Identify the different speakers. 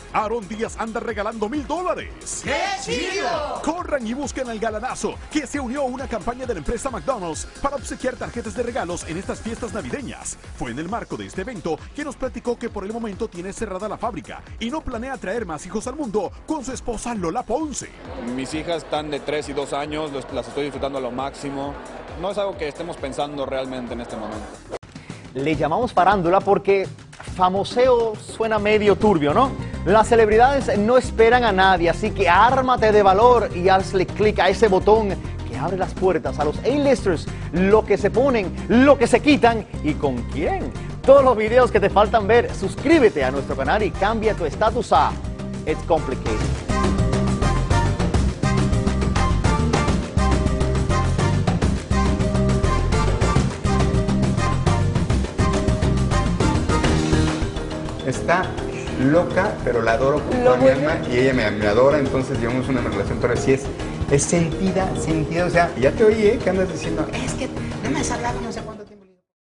Speaker 1: Aaron Díaz anda regalando $1000.
Speaker 2: ¡Qué chido!
Speaker 1: Corran y busquen al galanazo, que se unió a una campaña de la empresa McDonald's para obsequiar tarjetas de regalos en estas fiestas navideñas. Fue en el marco de este evento que nos platicó que por el momento tiene cerrada la fábrica y no planea traer más hijos al mundo con su esposa Lola Ponce.
Speaker 3: Mis hijas están de 3 y 2 años, las estoy disfrutando a lo máximo. No es algo que estemos pensando realmente en este momento.
Speaker 4: Le llamamos farándula porque famoseo suena medio turbio, ¿no? Las celebridades no esperan a nadie, así que ármate de valor y hazle clic a ese botón que abre las puertas a los A-listers, lo que se ponen, lo que se quitan y con quién. Todos los videos que te faltan ver, suscríbete a nuestro canal y cambia tu estatus a It's Complicated.
Speaker 5: Está loca, pero la adoro con toda mi alma y ella me adora, entonces llevamos una relación, pero sí es sentida, o sea, ya te oí, que andas diciendo, es que no me has hablado no sé cuánto.